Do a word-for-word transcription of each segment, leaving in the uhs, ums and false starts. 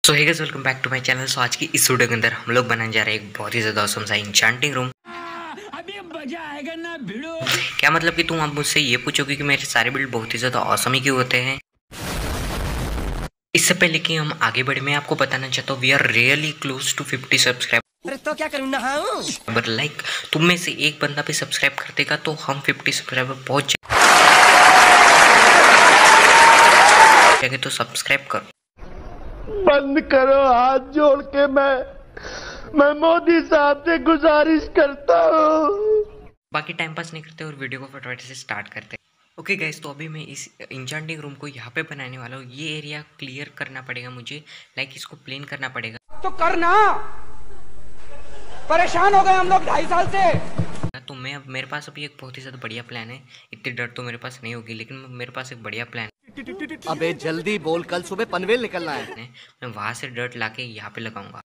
So hey guys, welcome back to my channel. So आज की इस वीडियो के अंदर हम लोग बनाने जा रहे हैं एक बहुत ही ज्यादा ऑसम सा इंचेंटिंग रूम। अभी मजा आएगा ना भिड़ो। क्या मतलब कि तुम अब मुझसे ये पूछोगे कि मेरे सारे बिल्ड बहुत ही ज्यादा ऑसम ही क्यों होते हैं। इससे पहले कि हम आगे बढ़े, मैं आपको बताना चाहता हूँ we are really close to fifty subscriber. तो क्या करूँ ना बट लाइक तुम में से एक बंदा भी सब्सक्राइब कर देगा तो हम फिफ्टी सब्सक्राइबर पहुंच जाएंगे। तो सब्सक्राइब करो, बंद करो, हाथ जोड़ के मैं मैं मोदी साहब से गुजारिश करता हूँ। बाकी टाइम पास नहीं करते और वीडियो को फटाफट से स्टार्ट करते हैं। ओके गाइस, तो अभी मैं इस इंचेंटिंग रूम को यहाँ पे बनाने वाला हूँ। ये एरिया क्लियर करना पड़ेगा मुझे, लाइक इसको प्लेन करना पड़ेगा। तो करना, परेशान हो गए हम लोग ढाई साल से। तो मैं अब मेरे पास अभी एक बहुत ही ज़्यादा बढ़िया प्लान है। इतनी डर तो मेरे पास नहीं होगी, लेकिन मेरे पास एक बढ़िया प्लान है। अबे जल्दी बोल, कल सुबह पनवेल निकलना है। मैं वहां से डर्ट लाके यहाँ पे लगाऊंगा।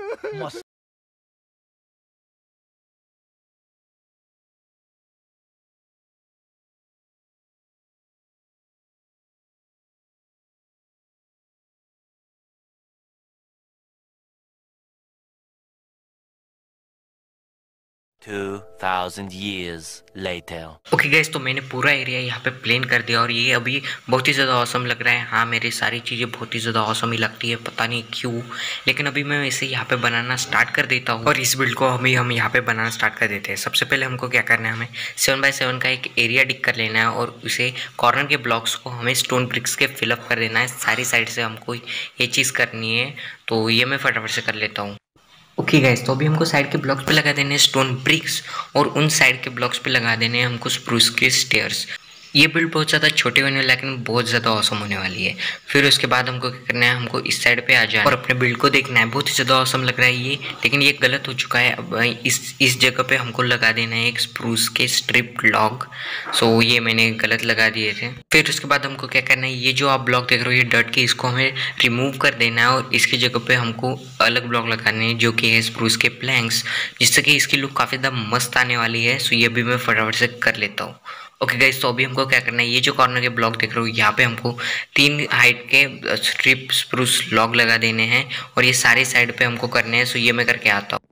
Two thousand years later. Okay guys, तो मैंने पूरा एरिया यहाँ पे प्लेन कर दिया और ये अभी बहुत ही ज़्यादा औसम लग रहा है। हाँ, मेरी सारी चीज़ें बहुत ही ज़्यादा औसम ही लगती है, पता नहीं क्यों। लेकिन अभी मैं इसे यहाँ पे बनाना स्टार्ट कर देता हूँ और इस बिल्ड को अभी हम यहाँ पे बनाना स्टार्ट कर देते हैं। सबसे पहले हमको क्या करना है, हमें सेवन बाई सेवन का एक एरिया डिक कर लेना है और उसे कॉर्नर के ब्लॉक्स को हमें स्टोन ब्रिक्स के फिलअप कर देना है। सारी साइड से हमको ये चीज़ करनी है, तो ये मैं फटाफट से कर लेता हूँ। ओके गाइस, तो अभी हमको साइड के ब्लॉक्स पे लगा देने हैं स्टोन ब्रिक्स और उन साइड के ब्लॉक्स पे लगा देने हैं हमको स्प्रूस के स्टेयर्स। ये बिल्ड बहुत ज़्यादा छोटे होने वाली है लेकिन बहुत ज़्यादा औसम होने वाली है। फिर उसके बाद हमको क्या करना है, हमको इस साइड पे आ जाना और अपने बिल्ड को देखना है। बहुत ही ज़्यादा औसम लग रहा है ये, लेकिन ये गलत हो चुका है। अब इस इस जगह पे हमको लगा देना है एक स्प्रूस के स्ट्रिप लॉग। सो ये मैंने गलत लगा दिए थे। फिर उसके बाद हमको क्या करना है, ये जो आप ब्लॉक देख रहे हो ये डर्ट के, इसको हमें रिमूव कर देना है और इसकी जगह पे हमको अलग ब्लॉक लगाने हैं जो कि है स्प्रूस के प्लैंक्स, जिससे कि इसकी लुक काफ़ी ज़्यादा मस्त आने वाली है। सो ये भी मैं फटाफट से कर लेता हूँ। ओके गाइस, तो अभी हमको क्या करना है, ये जो कॉर्नर के ब्लॉक देख रहे हो यहाँ पे हमको तीन हाइट के स्ट्रिप स्प्रूस लॉग लगा देने हैं और ये सारे साइड पे हमको करने हैं। सो ये मैं करके आता हूँ।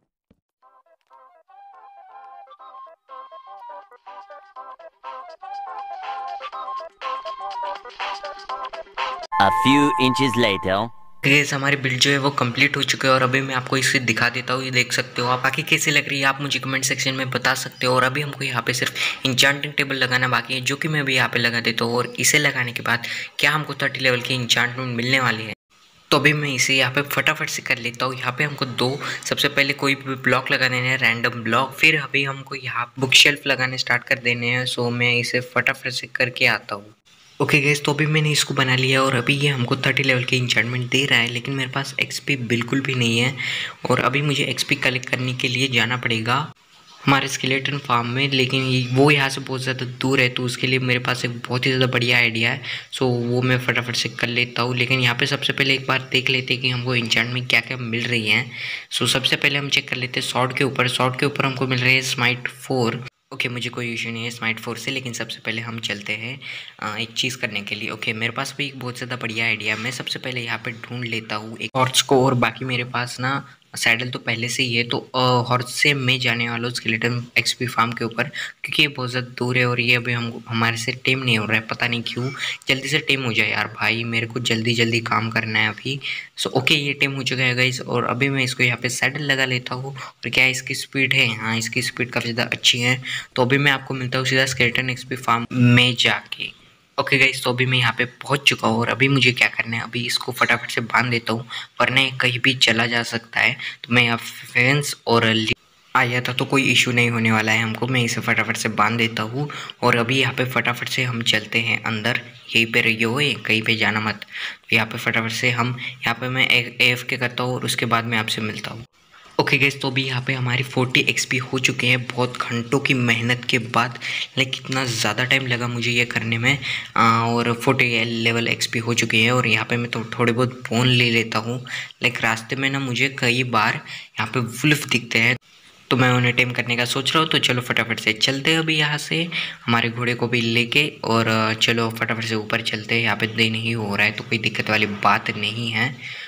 A few inches later. Guys, हमारी बिल्ड जो है वो कंप्लीट हो चुकी है और अभी मैं आपको इसे दिखा देता हूँ। ये देख सकते हो आप। बाकी कैसी लग रही है आप मुझे कमेंट सेक्शन में बता सकते हो। और अभी हमको यहाँ पे सिर्फ इंचांटिंग टेबल लगाना बाकी है, जो कि मैं अभी यहाँ पे लगा देता हूँ। और इसे लगाने के बाद क्या हमको थर्टी लेवल की इंचांटमेंट मिलने वाली है, तो अभी मैं इसे यहाँ पे फटाफट से कर लेता हूँ। यहाँ पे हमको दो, सबसे पहले कोई भी ब्लॉक लगा देने हैं, रैंडम ब्लॉक। फिर अभी हमको यहाँ बुक शेल्फ लगाने स्टार्ट कर देने हैं। सो मैं इसे फटाफट से करके आता हूँ। ओके गाइस, तो अभी मैंने इसको बना लिया और अभी ये हमको थर्टी लेवल की इंचार्टमेंट दे रहा है, लेकिन मेरे पास एक्सपी बिल्कुल भी नहीं है। और अभी मुझे एक्सपी कलेक्ट करने के लिए जाना पड़ेगा हमारे स्केलेटन फार्म में, लेकिन वो यहाँ से बहुत ज़्यादा दूर है। तो उसके लिए मेरे पास एक बहुत ही ज़्यादा बढ़िया आइडिया है। सो वो मैं फटाफट से कर लेता हूँ। लेकिन यहाँ पे सबसे पहले एक बार देख लेते हैं कि हमको इंचार्ट में क्या क्या मिल रही हैं। सो सबसे पहले हम चेक कर लेते हैं शॉर्ट के ऊपर। शॉर्ट के ऊपर हमको मिल रही है स्माइट फोर। ओके okay, मुझे कोई इशू नहीं है स्माइट फोर से, लेकिन सबसे पहले हम चलते हैं आ, एक चीज़ करने के लिए। ओके okay, मेरे पास भी एक बहुत ज़्यादा बढ़िया आइडिया है। मैं सबसे पहले यहाँ पे ढूंढ लेता हूँ एक हॉर्स को, और बाकी मेरे पास ना सैडल तो पहले से ही है। तो हॉर्स से मैं जाने वाला हूँ स्केलेटन एक्सपी फार्म के ऊपर, क्योंकि ये बहुत ज़्यादा दूर है और ये अभी हम हमारे से टेम नहीं हो रहा है, पता नहीं क्यों। जल्दी से टेम हो जाए यार भाई, मेरे को जल्दी जल्दी काम करना है अभी। सो ओके, ये टेम हो चुका है गाइस और अभी मैं इसको यहाँ पे सैडल लगा लेता हूँ। और क्या इसकी स्पीड है, हाँ इसकी स्पीड काफ़ी ज़्यादा अच्छी है। तो अभी मैं आपको मिलता हूँ सीधा स्केलेटन एक्सपी फार्म में जाके। ओके गाइस, तो अभी मैं यहाँ पे पहुँच चुका हूँ और अभी मुझे क्या करना है, अभी इसको फटाफट से बांध देता हूँ, वरना ये कहीं भी चला जा सकता है। तो मैं यहाँ फेंस और आया था तो कोई इशू नहीं होने वाला है हमको। मैं इसे फटाफट से बांध देता हूँ और अभी यहाँ पे फटाफट से हम चलते हैं अंदर। यहीं पे रहिए हो, कहीं पे जाना मत। तो यहाँ पे फटाफट से हम यहाँ पे मैं ए एफ के करता हूँ और उसके बाद मैं आपसे मिलता हूँ। ओके गाइस, तो अभी यहाँ पे हमारी फोर्टी एक्सपी हो चुके हैं बहुत घंटों की मेहनत के बाद। लाइक कितना ज़्यादा टाइम लगा मुझे ये करने में, आ, और फोर्टी लेवल एक्सपी हो चुकी है। और यहाँ पे मैं तो थोड़े बहुत बोन ले लेता हूँ। लाइक रास्ते में ना मुझे कई बार यहाँ पे वुल्फ दिखते हैं, तो मैं उन्हें टेम करने का सोच रहा हूँ। तो चलो फटाफट से चलते हैं अभी यहाँ से हमारे घोड़े को भी लेके, और चलो फटाफट से ऊपर चलते हैं। यहाँ पे दिन ही हो रहा है तो कोई दिक्कत वाली बात नहीं है।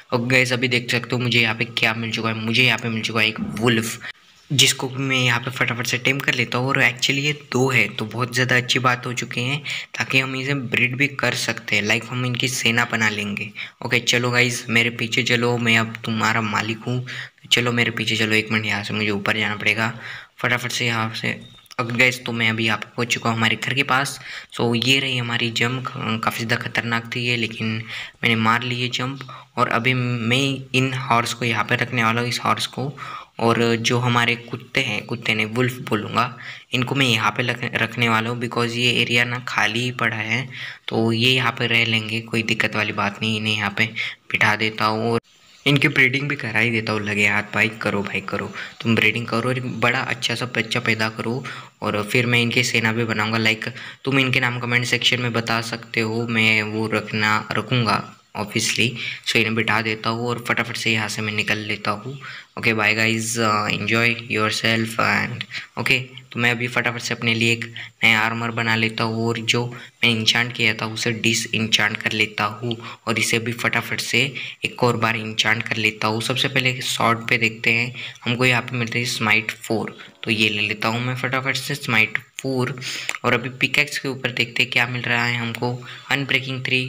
और गैस अभी देख सकते हो मुझे यहाँ पे क्या मिल चुका है, मुझे यहाँ पे मिल चुका है एक वुल्फ, जिसको मैं यहाँ पे फटाफट से टेम कर लेता हूँ। और एक्चुअली ये दो है तो बहुत ज़्यादा अच्छी बात हो चुकी है, ताकि हम इसे ब्रीड भी कर सकते हैं, लाइक हम इनकी सेना बना लेंगे। ओके चलो गाइज मेरे पीछे चलो, मैं अब तुम्हारा मालिक हूँ, चलो मेरे पीछे चलो। एक मिनट, यहाँ से मुझे ऊपर जाना पड़ेगा फटाफट से यहाँ से। अब गैस तो मैं अभी यहाँ पे पहुँच चुका हूँ हमारे घर के पास। सो ये रही हमारी जंप, काफ़ी ज़्यादा खतरनाक थी ये, लेकिन मैंने मार ली है जंप। और अभी मैं इन हॉर्स को यहाँ पे रखने वाला हूँ, इस हॉर्स को। और जो हमारे कुत्ते हैं, कुत्ते ने वुल्फ बोलूँगा, इनको मैं यहाँ पे रखने वाला हूँ, बिकॉज़ ये एरिया ना खाली ही पड़ा है, तो ये यहाँ पे रह लेंगे, कोई दिक्कत वाली बात नहीं। इन्हें यहाँ पे बिठा देता हूँ और इनकी ब्रीडिंग भी करा ही देता हूँ। लगे हाथ भाई, करो भाई करो, तुम ब्रीडिंग करो और बड़ा अच्छा सा बच्चा पैदा करो, और फिर मैं इनकी सेना भी बनाऊँगा। लाइक तुम इनके नाम कमेंट सेक्शन में बता सकते हो, मैं वो रखना रखूँगा ऑब्वियसली। सो इन्हें बिठा देता हूँ और फटाफट से यहाँ से मैं निकल लेता हूँ। Okay bye guys, enjoy yourself and okay. तो मैं अभी फटाफट से अपने लिए एक नया आर्मर बना लेता हूँ, और जो मैं इंचांट किया था उसे डिस इंचांट कर लेता हूँ, और इसे भी फटाफट से एक और बार इंचांट कर लेता हूँ। सबसे पहले शॉर्ट पे देखते हैं, हमको यहाँ पे मिल रही है स्माइट फोर, तो ये ले लेता हूँ मैं फटाफट से स्माइट फोर। और अभी पिकैक्स के ऊपर देखते हैं क्या मिल रहा है हमको, unbreaking three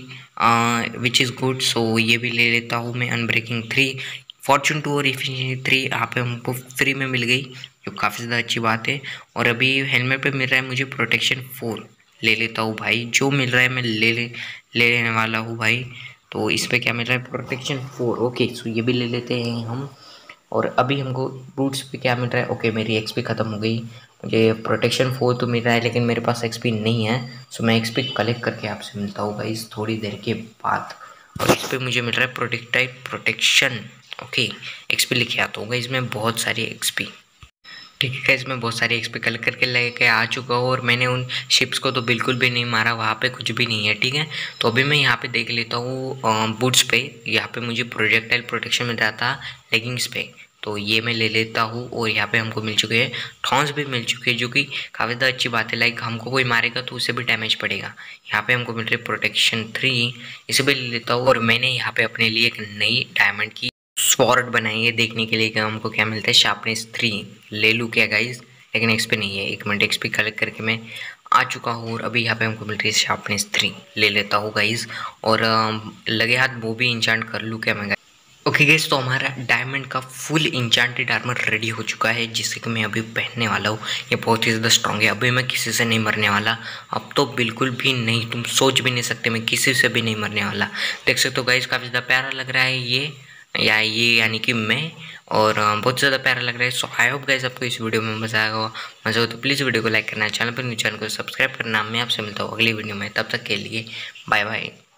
which is good, so ये भी ले लेता हूँ मैं अनब्रेकिंग थ्री। फॉर्चून टू और इफिशिएंसी थ्री यहाँ पे हमको फ्री में मिल गई, जो काफ़ी ज़्यादा अच्छी बात है। और अभी हेलमेट पे मिल रहा है मुझे प्रोटेक्शन फोर, ले लेता हूँ भाई, जो मिल रहा है मैं ले ले ले लेने वाला हूँ भाई। तो इस पे क्या मिल रहा है, प्रोटेक्शन फोर, ओके सो ये भी ले लेते हैं हम। और अभी हमको बूट्स पे क्या मिल रहा है, ओके मेरी एक्सपी ख़त्म हो गई, मुझे प्रोटेक्शन फोर तो मिल रहा है, लेकिन मेरे पास एक्सपी नहीं है। सो मैं एक्सपी कलेक्ट करके आपसे मिलता हूँ गाइस थोड़ी देर के बाद। और इस पर मुझे मिल रहा है प्रोटेक्टाइव प्रोटेक्शन, ओके एक्सपी लिखे आता होगा इसमें बहुत सारी एक्सपी। ठीक है गाइस, मैं बहुत सारी एक्सपी कलेक्ट करके लेके आ चुका हूँ, और मैंने उन शिप्स को तो बिल्कुल भी नहीं मारा, वहाँ पे कुछ भी नहीं है। ठीक है, तो अभी मैं यहाँ पे देख लेता हूँ बूट्स पे, यहाँ पे मुझे प्रोजेक्टाइल प्रोटेक्शन मिल रहा था लेगिंग्स पे, तो ये मैं ले लेता हूँ। और यहाँ पे हमको मिल चुके हैं थॉर्न्स भी मिल चुके हैं, जो कि काफ़ी ज़्यादा अच्छी बात है। लाइक हमको कोई मारेगा तो उसे भी डैमेज पड़ेगा। यहाँ पे हमको मिल रही है प्रोटेक्शन थ्री, इसे भी ले लेता हूँ। और मैंने यहाँ पे अपने लिए एक नई डायमंड की स्वॉर्ड बनाई है, देखने के लिए कि हमको क्या मिलता है, शार्पनेस थ्री ले लूँ क्या गाइज, लेकिन एक्सपी नहीं है। एक मिनट, एक्सपी कलेक्ट करके मैं आ चुका हूँ, और अभी यहाँ पे हमको मिल रही है शार्पनेस थ्री, ले लेता हूँ गाइज। और लगे हाथ वो भी इंचांट कर लूँ क्या मैं। ओके गाइस, तो हमारा डायमंड का फुल इंचांटेड आर्मर रेडी हो चुका है, जिससे कि मैं अभी पहनने वाला हूँ। ये बहुत ही ज़्यादा स्ट्रॉन्ग है, अभी मैं किसी से नहीं मरने वाला, अब तो बिल्कुल भी नहीं, तुम सोच भी नहीं सकते मैं किसी से भी नहीं मरने वाला। देख सकते हो गाइस, काफ़ी ज़्यादा प्यारा लग रहा है ये या ये यानी कि मैं, और बहुत ज़्यादा प्यारा लग रहा है। सो आई होप गाइस आपको इस वीडियो में मज़ा आएगा। मज़ा हो तो प्लीज़ वीडियो को लाइक करना, चैनल पर न्यू चैनल को सब्सक्राइब करना। मैं आपसे मिलता हूँ अगली वीडियो में, तब तक के लिए बाय बाय।